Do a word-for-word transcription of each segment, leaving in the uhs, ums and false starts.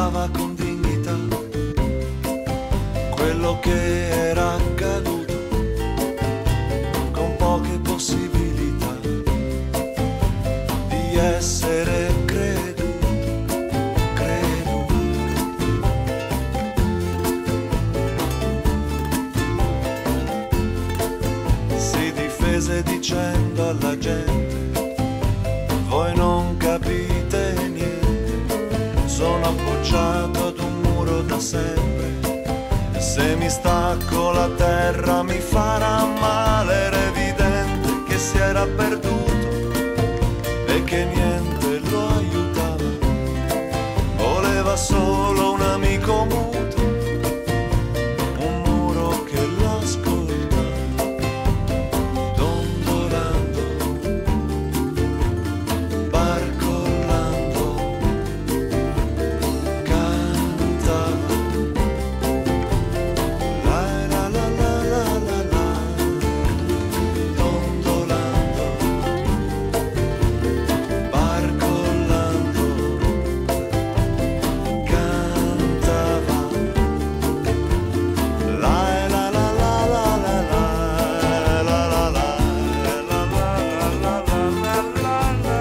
raccontava con dignità quello che era accaduto, con poche possibilità di essere creduto, creduto. Si difese dicendo alla gente: voi non capite niente, sono appoggiato ad un muro da sempre, e se mi stacco la terra mi farà male. Era evidente che si era perduto e che niente lo aiutava, voleva solo un amico muto, un muro che l'ascoltava, dondolando, barcollando, cantava. La la la la la la la, dondolando, barcollando, cantava. La la la la la la la, la la la, la la la la la la.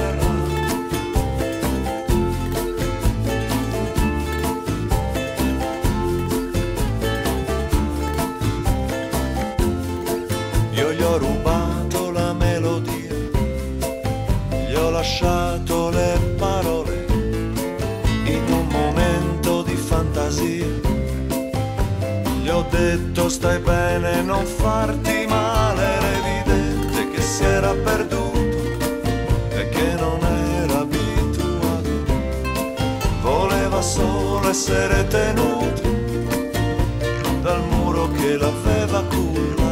Io gli ho rubato la melodia, gli ho lasciato le parole in un momento di fantasia. Gli ho detto stai bene, non farti male. Era evidente che si era perduto e che non era abituato, voleva solo essere tenuto dal muro che l'aveva cullato.